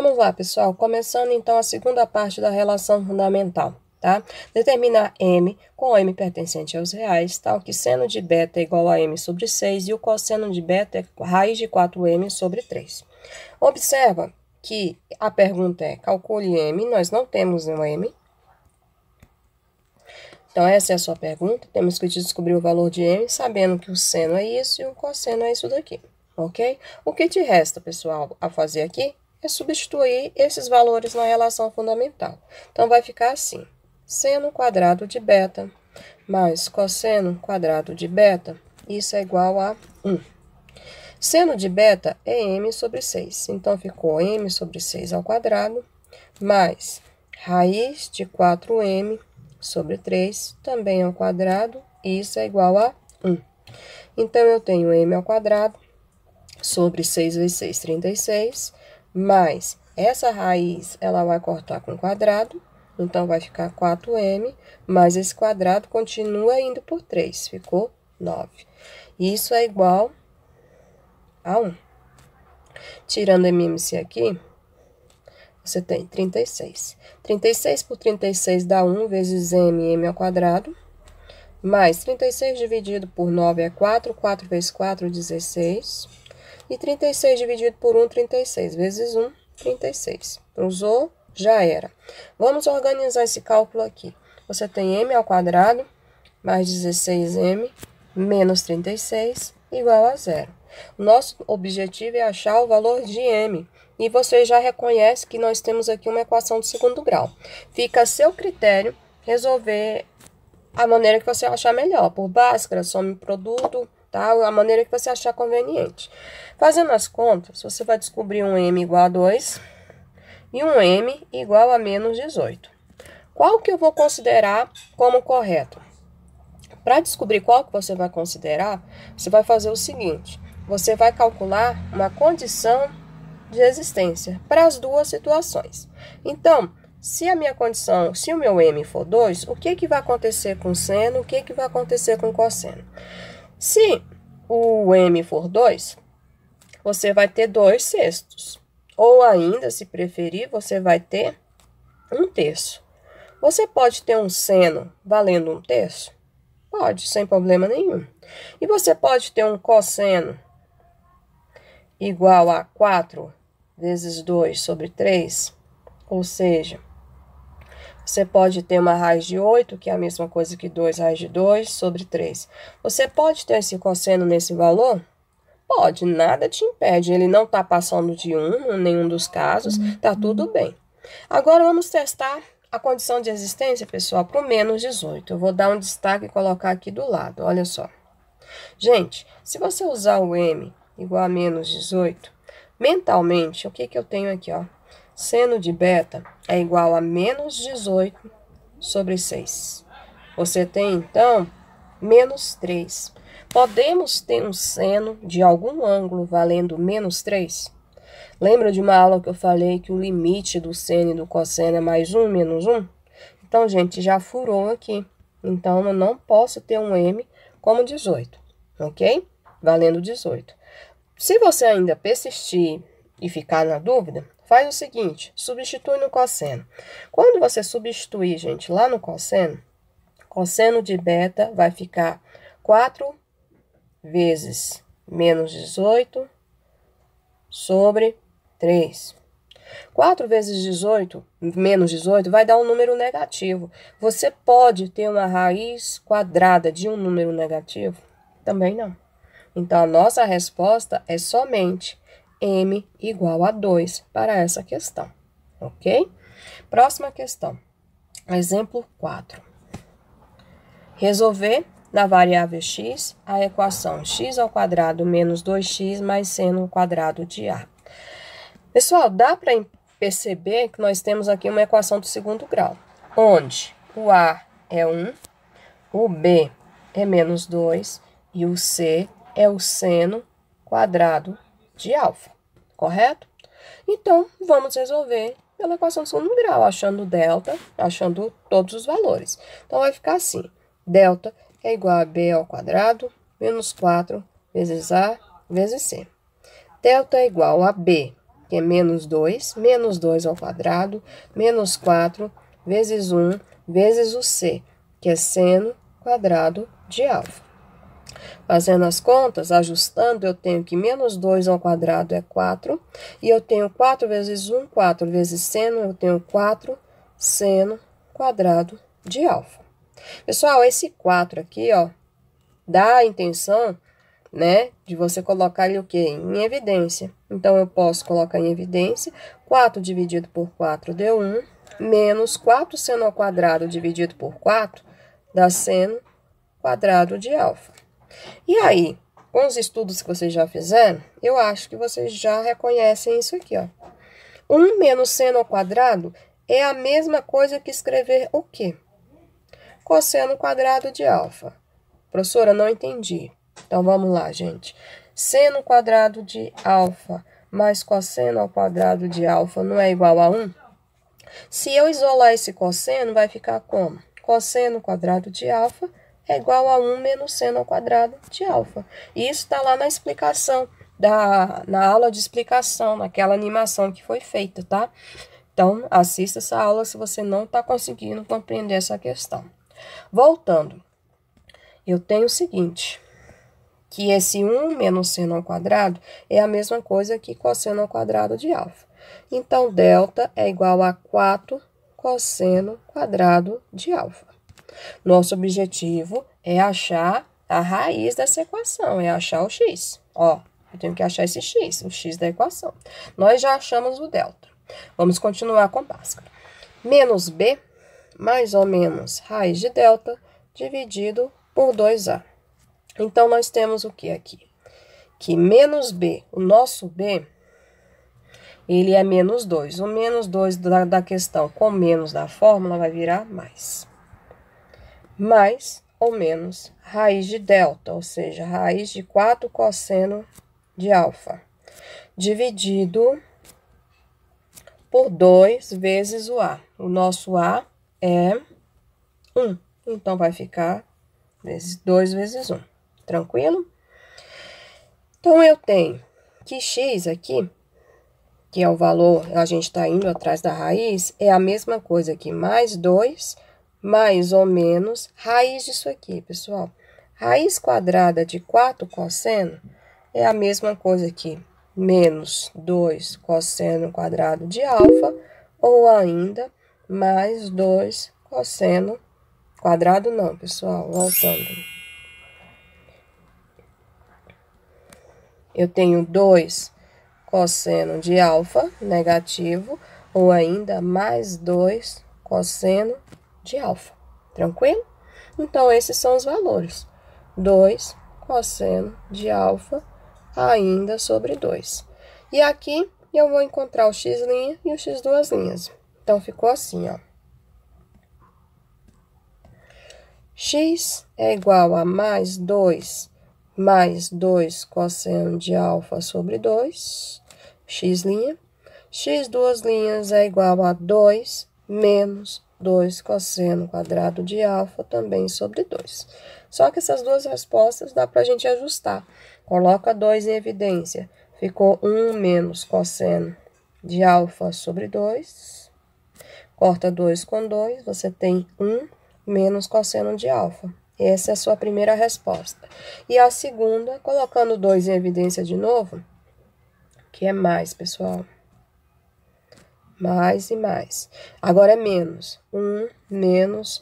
Vamos lá, pessoal. Começando, então, a segunda parte da relação fundamental, tá? Determinar M com M pertencente aos reais, tal que seno de beta é igual a M sobre 6 e o cosseno de beta é raiz de 4M sobre 3. Observa que a pergunta é, calcule M, nós não temos um M. Então, essa é a sua pergunta. Temos que descobrir o valor de M, sabendo que o seno é isso e o cosseno é isso daqui, ok? O que te resta, pessoal, a fazer aqui é substituir esses valores na relação fundamental. Então, vai ficar assim, seno quadrado de beta mais cosseno quadrado de beta, isso é igual a 1. Seno de beta é M sobre 6, então ficou M sobre 6 ao quadrado, mais raiz de 4M sobre 3, também ao quadrado, isso é igual a 1. Então, eu tenho M ao quadrado sobre 6 vezes 6, 36, mais essa raiz, ela vai cortar com quadrado, então vai ficar 4M, mais esse quadrado continua indo por 3, ficou 9. Isso é igual a 1. Tirando MMC aqui, você tem 36. 36 por 36 dá 1 vezes M ao quadrado, mais 36 dividido por 9 é 4, 4 vezes 4, 16. E 36 dividido por 1, 36. Vezes 1, 36. Usou, já era. Vamos organizar esse cálculo aqui. Você tem M ao quadrado, mais 16M, menos 36, igual a 0. O nosso objetivo é achar o valor de M. E você já reconhece que nós temos aqui uma equação de segundo grau. Fica a seu critério resolver a maneira que você achar melhor. Por Bhaskara, some produto, tá? A maneira que você achar conveniente. Fazendo as contas, você vai descobrir um M igual a 2 e um M igual a menos 18. Qual que eu vou considerar como correto? Para descobrir qual que você vai considerar, você vai fazer o seguinte. Você vai calcular uma condição de existência para as duas situações. Então, se a minha condição, se o meu M for 2, o que vai acontecer com o seno, o que vai acontecer com o cosseno? Se o M for 2, você vai ter 2 sextos. Ou ainda, se preferir, você vai ter 1/3. Você pode ter um seno valendo 1/3? Pode, sem problema nenhum. E você pode ter um cosseno igual a 4 vezes 2 sobre 3, ou seja, você pode ter uma raiz de 8, que é a mesma coisa que 2 raiz de 2 sobre 3. Você pode ter esse cosseno nesse valor? Pode, nada te impede. Ele não está passando de 1 em nenhum dos casos, tá tudo bem. Agora, vamos testar a condição de existência, pessoal, para o menos 18. Eu vou dar um destaque e colocar aqui do lado, olha só. Gente, se você usar o M igual a menos 18, mentalmente, o que eu tenho aqui, ó? Seno de beta é igual a menos 18 sobre 6. Você tem, então, menos 3. Podemos ter um seno de algum ângulo valendo menos 3? Lembra de uma aula que eu falei que o limite do seno e do cosseno é mais 1, menos 1? Então, gente, já furou aqui. Então, eu não posso ter um M como 18, ok? Valendo 18. Se você ainda persistir e ficar na dúvida, faz o seguinte, substitui no cosseno. Quando você substituir, gente, lá no cosseno de beta vai ficar 4 vezes menos 18 sobre 3. 4 vezes 18, menos 18, vai dar um número negativo. Você pode ter uma raiz quadrada de um número negativo? Também não. Então, a nossa resposta é somente M igual a 2 para essa questão, ok? Próxima questão. Exemplo 4. Resolver na variável x a equação x ao quadrado menos 2x mais seno ao quadrado de a. Pessoal, dá para perceber que nós temos aqui uma equação do segundo grau, onde o a é 1, o b é menos 2 e o c é o seno quadrado de alfa, correto? Então, vamos resolver pela equação do segundo grau, achando delta, achando todos os valores. Então, vai ficar assim, delta é igual a b ao quadrado menos 4 vezes a vezes c. Delta é igual a b que é menos 2 ao quadrado, menos 4 vezes 1 vezes o c, que é seno quadrado de alfa. Fazendo as contas, ajustando, eu tenho que menos 2 ao quadrado é 4, e eu tenho 4 vezes 1, 4 vezes seno, eu tenho 4 seno quadrado de alfa. Pessoal, esse 4 aqui, ó, dá a intenção, né, de você colocar ele o quê? Em evidência. Então, eu posso colocar em evidência, 4 dividido por 4 deu 1, menos 4 seno ao quadrado dividido por 4 dá seno quadrado de alfa. E aí, com os estudos que vocês já fizeram, eu acho que vocês já reconhecem isso aqui, ó. 1 menos seno ao quadrado é a mesma coisa que escrever o quê? Cosseno quadrado de alfa. Professora, não entendi. Então, vamos lá, gente. Seno quadrado de alfa mais cosseno ao quadrado de alfa não é igual a 1? Se eu isolar esse cosseno, vai ficar como? Cosseno quadrado de alfa é igual a 1 menos seno ao quadrado de alfa. E isso está lá na explicação, na aula de explicação, naquela animação que foi feita, tá? Então, assista essa aula se você não está conseguindo compreender essa questão. Voltando, eu tenho o seguinte, que esse 1 menos seno ao quadrado é a mesma coisa que cosseno ao quadrado de alfa. Então, delta é igual a 4 cosseno quadrado de alfa. Nosso objetivo é achar a raiz dessa equação, é achar o x. Ó, eu tenho que achar esse x, o x da equação. Nós já achamos o delta. Vamos continuar com Bhaskara. Menos b, mais ou menos raiz de delta, dividido por 2a. Então, nós temos o que aqui? Que menos b, o nosso b, ele é menos 2. O menos 2 da questão com menos da fórmula vai virar mais. Mais ou menos raiz de delta, ou seja, raiz de 4 cosseno de alfa, dividido por 2 vezes o a. O nosso a é 1, então vai ficar 2 vezes 1, tranquilo? Então, eu tenho que x aqui, que é o valor, a gente está indo atrás da raiz, é a mesma coisa que mais 2, mais ou menos, raiz disso aqui, pessoal. Raiz quadrada de 4 cosseno é a mesma coisa que menos 2 cosseno quadrado de alfa, ou ainda mais 2 cosseno quadrado não, pessoal, voltando. Eu tenho 2 cosseno de alfa negativo, ou ainda mais 2 cosseno de alfa, tranquilo? Então, esses são os valores. 2 cosseno de alfa ainda sobre 2. E aqui, eu vou encontrar o x' e o x duas linhas. Então, ficou assim, ó. X é igual a mais 2 cosseno de alfa sobre 2, x'. X duas linhas é igual a 2 menos 2 cosseno quadrado de alfa também sobre 2. Só que essas duas respostas dá para a gente ajustar. Coloca 2 em evidência. Ficou 1 menos cosseno de alfa sobre 2. Corta 2 com 2, você tem 1 menos cosseno de alfa. Essa é a sua primeira resposta. E a segunda, colocando 2 em evidência de novo, que é mais, pessoal. Mais e mais. Agora é menos. 1 menos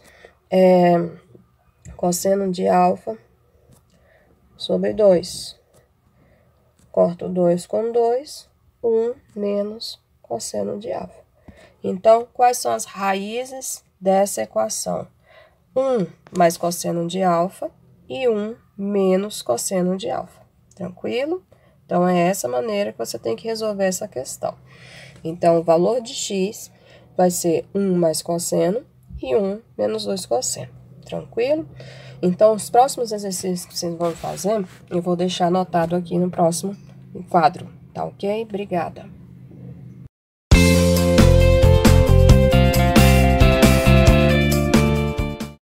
cosseno de alfa sobre 2. Corto 2 com 2. 1 menos cosseno de alfa. Então, quais são as raízes dessa equação? 1 mais cosseno de alfa e 1 menos cosseno de alfa. Tranquilo? Então, é essa maneira que você tem que resolver essa questão. Então, o valor de x vai ser 1 mais cosseno e 1 menos 2 cosseno. Tranquilo? Então, os próximos exercícios que vocês vão fazer, eu vou deixar anotado aqui no próximo quadro. Tá ok? Obrigada.